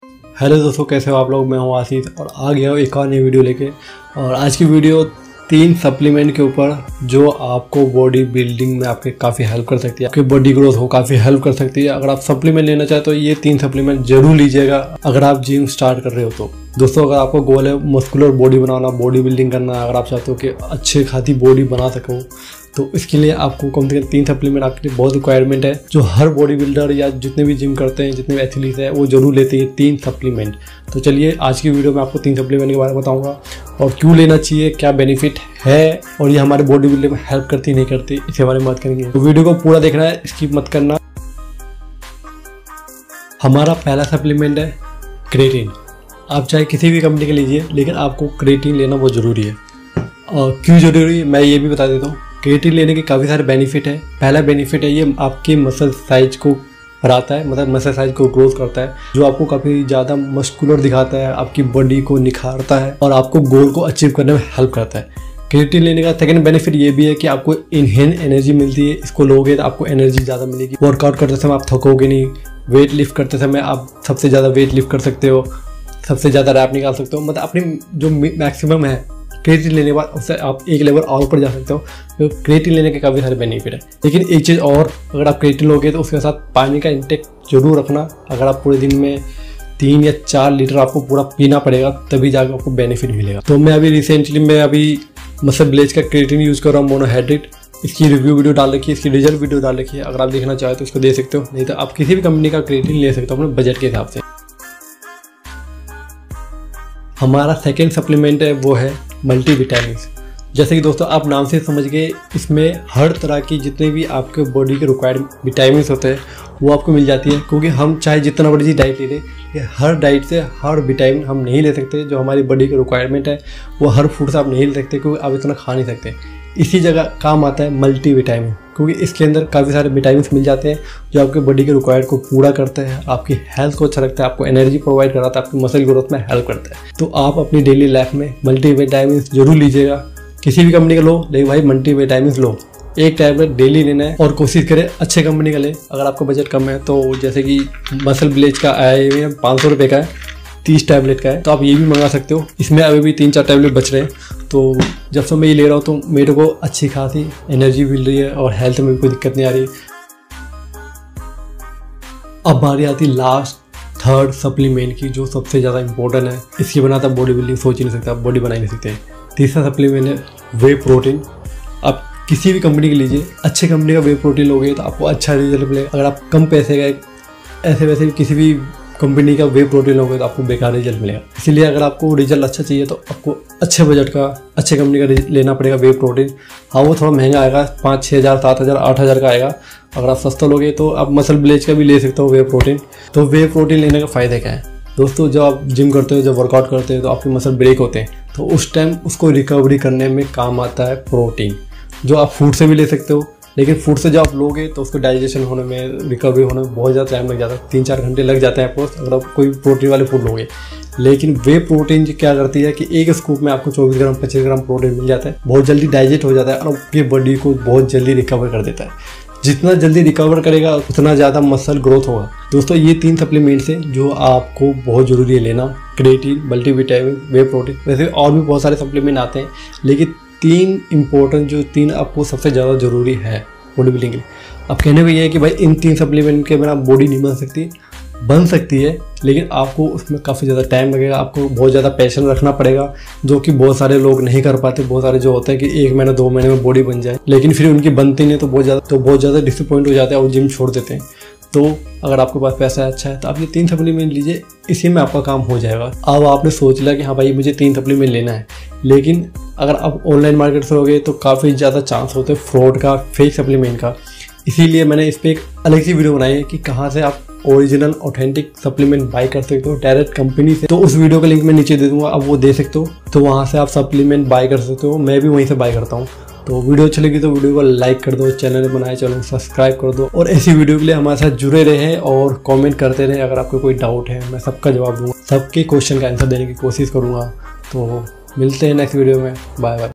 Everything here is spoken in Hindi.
हेलो दोस्तों, कैसे हो आप लोग। मैं हूं आशीष और आ गया हूं एक और नई वीडियो लेके। और आज की वीडियो 3 सप्लीमेंट के ऊपर जो आपको बॉडी बिल्डिंग में आपके काफ़ी हेल्प कर सकती है, आपकी बॉडी ग्रोथ हो काफ़ी हेल्प कर सकती है। अगर आप सप्लीमेंट लेना चाहे तो ये 3 सप्लीमेंट जरूर लीजिएगा अगर आप जिम स्टार्ट कर रहे हो तो। दोस्तों, अगर आपको गोल है मस्कुलर बॉडी बनाना, बॉडी बिल्डिंग करना, अगर आप चाहते हो कि अच्छे खासी बॉडी बना सको तो इसके लिए आपको कम से कम 3 सप्लीमेंट आपके लिए बहुत रिक्वायरमेंट है, जो हर बॉडी बिल्डर या जितने भी जिम करते हैं, जितने भी एथलीट हैं, वो जरूर लेते हैं 3 सप्लीमेंट। तो चलिए आज की वीडियो में आपको 3 सप्लीमेंट के बारे में बताऊंगा और क्यों लेना चाहिए, क्या बेनिफिट है और ये हमारे बॉडी बिल्डिंग में हेल्प करती नहीं करती, इसके बारे में बात करेंगे। तो वीडियो को पूरा देखना है, स्किप मत करना। हमारा पहला सप्लीमेंट है क्रेटीन। आप चाहे किसी भी कंपनी के लीजिए, लेकिन आपको क्रेटीन लेना बहुत ज़रूरी है। और क्यों ज़रूरी है मैं ये भी बता देता हूँ। क्रेटीन लेने के काफ़ी सारे बेनिफिट है। पहला बेनिफिट है ये आपके मसल साइज को बढ़ाता है, मतलब मसल साइज को ग्रोथ करता है, जो आपको काफ़ी ज़्यादा मस्कुलर दिखाता है, आपकी बॉडी को निखारता है और आपको गोल को अचीव करने में हेल्प करता है। क्रेटीन लेने का सेकंड बेनिफिट ये भी है कि आपको इनहेंस एनर्जी मिलती है। इसको लोगे तो आपको एनर्जी ज़्यादा मिलेगी। वर्कआउट करते समय आप थकोगे नहीं। वेट लिफ्ट करते समय आप सबसे ज़्यादा वेट लिफ्ट कर सकते हो, सबसे ज़्यादा रैप निकाल सकते हो। मतलब अपनी जो मैक्सिमम है क्रेटीन लेने के बाद उससे आप एक लेवल और ऊपर जा सकते हो। तो क्रेटीन लेने के काफ़ी सारे बेनिफिट है। लेकिन एक चीज़ और, अगर आप क्रेटीन लोगे तो उसके साथ पानी का इंटेक जरूर रखना। अगर आप पूरे दिन में 3 या 4 लीटर आपको पूरा पीना पड़ेगा, तभी जाकर आपको बेनिफिट मिलेगा। तो मैं अभी रिसेंटली मसल ब्लेज का क्रेटीन यूज़ कर रहा हूँ, मोनोहाइड्रेट। इसकी रिव्यू वीडियो डाल रखी है, इसकी रिजल्ट वीडियो डाल रखी है। अगर आप देखना चाहे तो इसको दे सकते हो, नहीं तो आप किसी भी कंपनी का क्रेटीन ले सकते हो अपने बजट के हिसाब से। हमारा सेकेंड सप्लीमेंट है वो है मल्टीविटामिन। जैसे कि दोस्तों आप नाम से समझ गए, इसमें हर तरह की जितने भी आपके बॉडी के रिक्वायर्ड विटामिन होते हैं वो आपको मिल जाती है। क्योंकि हम चाहे जितना बड़ी डाइट ले लें, हर डाइट से हर विटामिन हम नहीं ले सकते। जो हमारी बॉडी की रिक्वायरमेंट है वो हर फूड से आप नहीं ले सकते, क्योंकि आप इतना खा नहीं सकते। इसी जगह काम आता है मल्टीविटामिन, क्योंकि इसके अंदर काफ़ी सारे विटामिन मिल जाते हैं जो आपके बॉडी के रिक्वायर्ड को पूरा करते हैं, आपकी हेल्थ को अच्छा रखता है, आपको एनर्जी प्रोवाइड कराता है, आपकी मसल ग्रोथ में हेल्प करता है। तो आप अपनी डेली लाइफ में मल्टीविटामिन जरूर लीजिएगा। किसी भी कंपनी का लो, लेकिन भाई मल्टीविटामिन लो। एक टैबलेट डेली लेना है और कोशिश करें अच्छे कंपनी का ले। अगर आपका बजट कम है तो जैसे कि मसल ब्लेज का आया है 500 रुपये का है, 30 टैबलेट का है, तो आप ये भी मंगा सकते हो। इसमें अभी भी 3-4 टैबलेट बच रहे हैं। तो जब से मैं ये ले रहा हूँ तो मेरे को अच्छी खासी एनर्जी मिल रही है और हेल्थ में भी कोई दिक्कत नहीं आ रही। अब बारी आती लास्ट थर्ड सप्लीमेंट की, जो सबसे ज़्यादा इंपॉर्टेंट है। इसके बिना तो बॉडी बिल्डिंग सोच ही नहीं सकते, आप बॉडी बना ही नहीं सकते। तीसरा सप्लीमेंट है वे प्रोटीन। आप किसी भी कंपनी के लीजिए, अच्छे कंपनी का वे प्रोटीन लोगे तो आपको अच्छा रिजल्ट मिलेगा। अगर आप कम पैसे का ऐसे वैसे किसी भी कंपनी का वे प्रोटीन लोगे तो आपको बेकार रिजल्ट मिलेगा। इसीलिए अगर आपको रिजल्ट अच्छा चाहिए तो आपको अच्छे बजट का, अच्छे कंपनी का लेना पड़ेगा वे प्रोटीन। हाँ, वो थोड़ा महंगा आएगा, 5-6 हज़ार, 7 हज़ार, 8 हज़ार का आएगा। अगर आप सस्ता लोगे तो आप मसल ब्लेज का भी ले सकते हो वे प्रोटीन। तो वे प्रोटीन लेने का फ़ायदे क्या है दोस्तों? जब आप जिम करते हो, जब वर्कआउट करते हो तो आपके मसल ब्रेक होते हैं, तो उस टाइम उसको रिकवरी करने में काम आता है प्रोटीन, जो आप फूड से भी ले सकते हो। लेकिन फूड से जब आप लोगे तो उसको डाइजेशन होने में, रिकवरी होने में बहुत ज़्यादा टाइम लग जाता है, 3-4 घंटे लग जाते हैं आपको अगर आप कोई प्रोटीन वाले फूड लोगे। लेकिन वे प्रोटीन क्या करती है कि एक स्कूप में आपको 24 ग्राम 25 ग्राम प्रोटीन मिल जाता है, बहुत जल्दी डाइजेस्ट हो जाता है और आपकी बॉडी को बहुत जल्दी रिकवर कर देता है। जितना जल्दी रिकवर करेगा उतना ज़्यादा मसल ग्रोथ होगा। दोस्तों, ये 3 सप्लीमेंट्स हैं जो आपको बहुत ज़रूरी है लेना। Creatine, multivitamin, whey protein. वैसे और भी बहुत सारे सप्लीमेंट आते हैं, लेकिन 3 इंपॉर्टेंट, जो 3 आपको सबसे ज़्यादा ज़रूरी है बॉडी बिल्डिंग के लिए। अब कहने में ये है कि भाई इन 3 सप्लीमेंट के बिना बॉडी नहीं बन सकती है, लेकिन आपको उसमें काफ़ी ज़्यादा टाइम लगेगा, आपको बहुत ज़्यादा पैशन रखना पड़ेगा, जो कि बहुत सारे लोग नहीं कर पाते। बहुत सारे जो होते हैं कि 1 महीना 2 महीने में बॉडी बन जाए, लेकिन फिर उनकी बनती नहीं, तो बहुत ज़्यादा डिसअपॉइंट हो जाते हैं और जिम छोड़ देते हैं। तो अगर आपके पास पैसा अच्छा है तो आप ये 3 सप्लीमेंट लीजिए, इसी में आपका काम हो जाएगा। अब आपने सोच लिया कि हाँ भाई मुझे 3 सप्लीमेंट लेना है, लेकिन अगर आप ऑनलाइन मार्केट से होगे तो काफ़ी ज़्यादा चांस होते हैं फ्रॉड का, फेक सप्लीमेंट का। इसीलिए मैंने इस पर एक अलग सी वीडियो बनाई है कि कहाँ से आप ओरिजिनल ऑथेंटिक सप्लीमेंट बाय कर सकते हो डायरेक्ट कंपनी से। तो उस वीडियो का लिंक मैं नीचे दे दूंगा, आप वो दे सकते हो। तो वहाँ से आप सप्लीमेंट बाय कर सकते हो, मैं भी वहीं से बाय करता हूँ। तो वीडियो अच्छी लगी तो वीडियो को लाइक कर दो, चैनल बनाए चैनल सब्सक्राइब कर दो और ऐसी वीडियो के लिए हमारे साथ जुड़े रहें और कमेंट करते रहें। अगर आपको कोई डाउट है मैं सबका जवाब दूंगा, सबके क्वेश्चन का आंसर देने की कोशिश करूँगा। तो मिलते हैं नेक्स्ट वीडियो में, बाय बाय।